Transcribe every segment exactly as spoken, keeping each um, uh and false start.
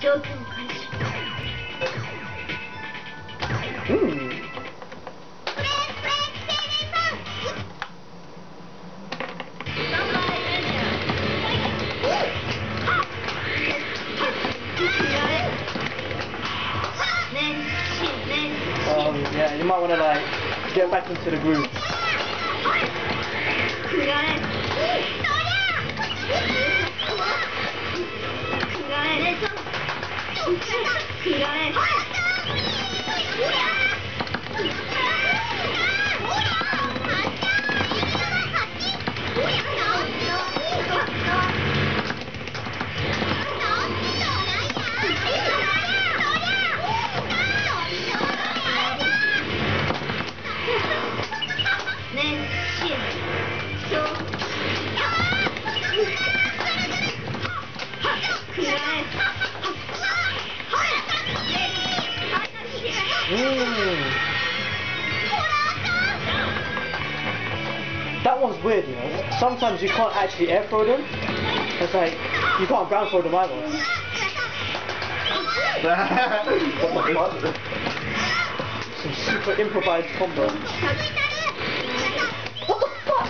状況を開始。 うん。Um, yeah, you might want to like get back into the groove. Mm. That one's weird, you know. Sometimes you can't actually air throw them. It's like you can't ground throw them either. What the fuck? Some super improvised combo. What the fuck?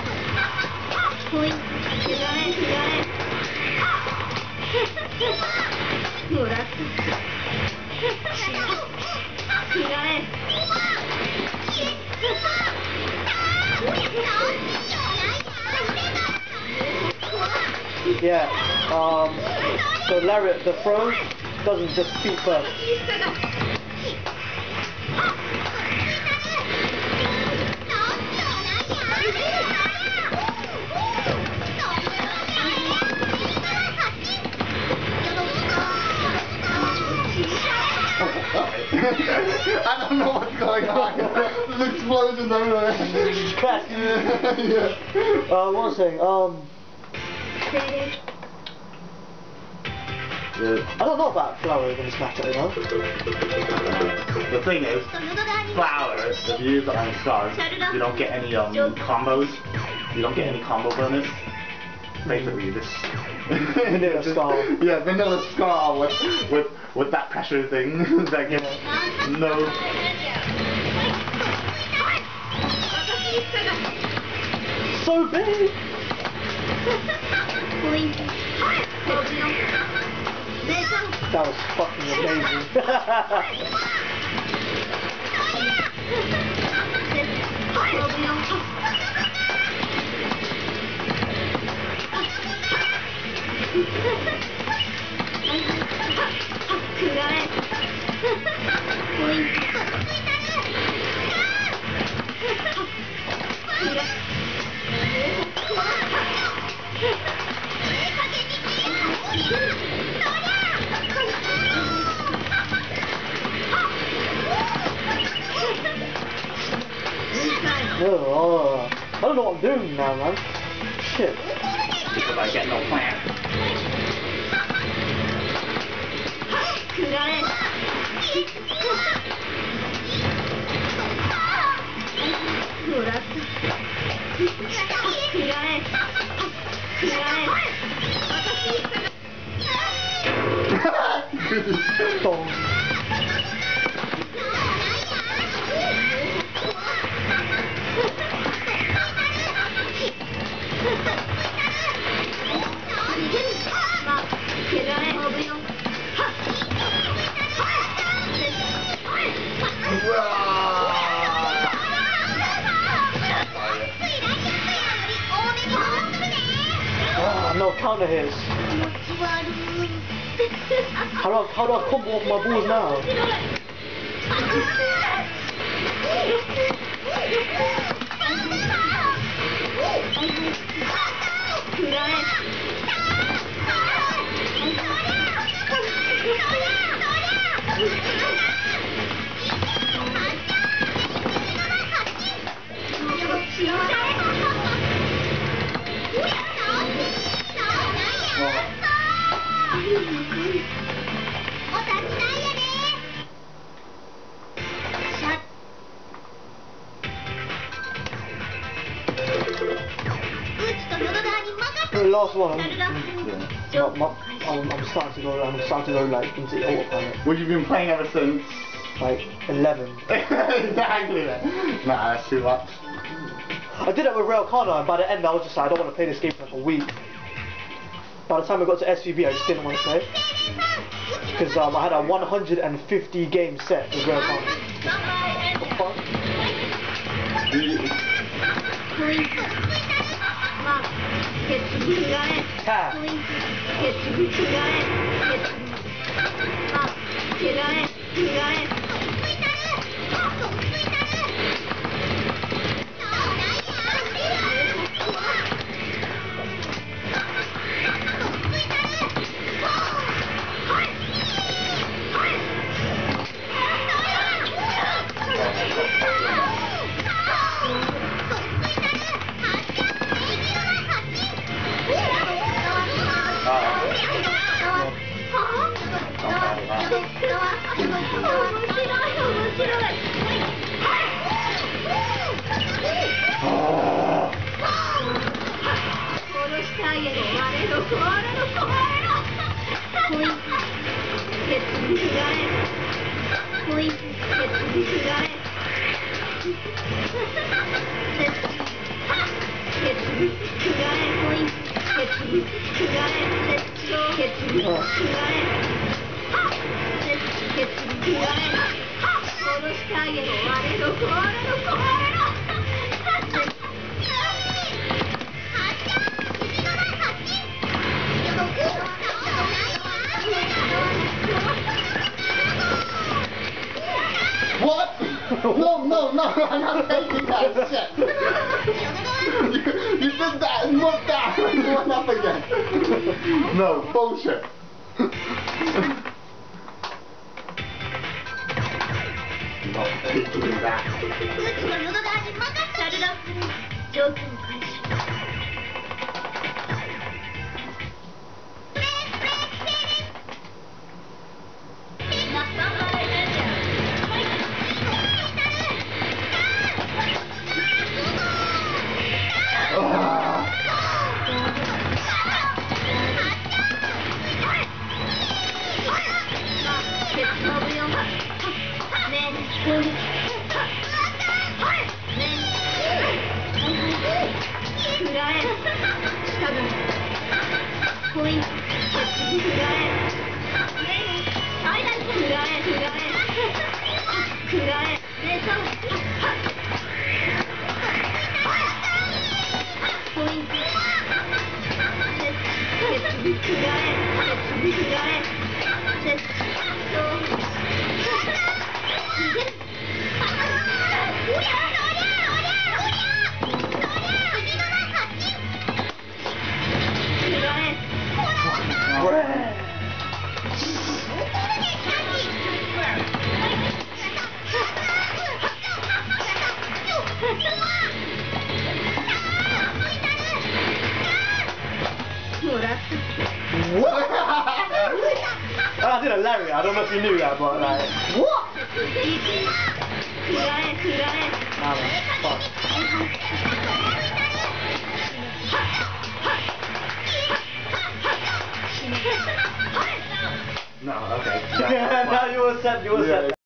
Yeah, um, the lariat, the throw doesn't just feet first. I don't know what's going on. There's explosions everywhere. yeah, yeah. Uh, what was I saying? Um, yeah. I don't know about flowers in this matchup, you know? The thing is, flowers, if you use it on stars, you don't get any um, combos. You don't get any combo bonus. Basically, you just Vanilla Skull. Yeah, Vanilla Skull with with with that pressure thing that gives no. So big. That was fucking amazing. Oh, I don't know what I'm doing now, man. Shit. Because I get no plan. Oh, no counter hits. How do I, how do I combo off my balls now? Oh, last one. I'm, Yeah. my, my, I'm, I'm starting to go. I'm starting to go like into the autopilot. What you've been playing ever since? Like eleven. Exactly. Nah, that's too much. I did it with Rail Kana, and by the end I was just like, I don't want to play this game for like a week. By the time I got to S V B, I just didn't want to play. Because um, I had a one hundred fifty game set with Rail Kana. What the fuck? Ha! What? No, no, no, I'm not taking that shit. you, you did that and moved that and went up again. No, bullshit. Not taking that. I did a Larry, I don't know if you knew that, but like... What? Nah, man, fuck. No, okay. Yeah, now you were set, you were set.